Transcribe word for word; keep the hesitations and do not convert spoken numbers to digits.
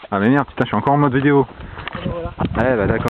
Ah mais merde, putain, je suis encore en mode vidéo. Voilà. Ouais, bah d'accord.